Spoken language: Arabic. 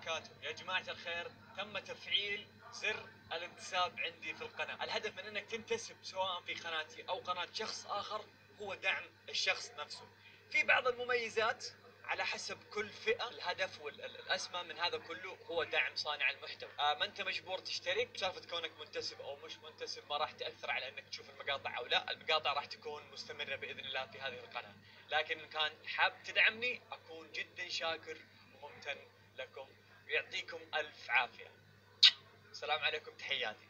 وبركاته. يا جماعة الخير، تم تفعيل زر الانتساب عندي في القناة. الهدف من انك تنتسب سواء في قناتي او قناة شخص اخر هو دعم الشخص نفسه. في بعض المميزات على حسب كل فئة. الهدف والأسمى من هذا كله هو دعم صانع المحتوى. ما أنت مجبور تشترك. سالفة كونك منتسب أو مش منتسب ما راح تأثر على أنك تشوف المقاطع أو لا. المقاطع راح تكون مستمرة بإذن الله في هذه القناة. لكن إن كان حاب تدعمني أكون جدا شاكر وممتن لكم. يعطيكم ألف عافية. السلام عليكم، تحياتي.